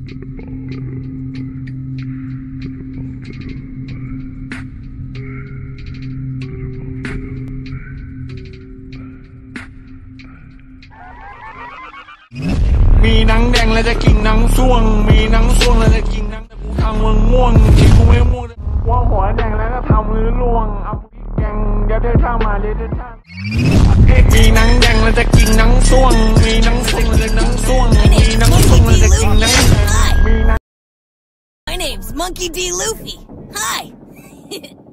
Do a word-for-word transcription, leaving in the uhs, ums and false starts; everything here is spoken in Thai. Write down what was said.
มีหนังแดงแล้วจะกินหนังส่วงมีหนังส่วงแล้วจะกินหนังแต่กูทำมึงม่วงที่กูไม่ม่วงว่าหัวแดงแล้วก็ทำมือล่วงเอาพริกแกงเดี๋ยวเดินทางมาเดี๋ยวเดินทางมีหนังแดงแล้วจะกินหนังส่วงมีหนังส่วงแล้วจะหนังส่วงมีหนังส่วงแล้วจะกินหนังมีหนัง My name's Monkey D. Luffy. Hi.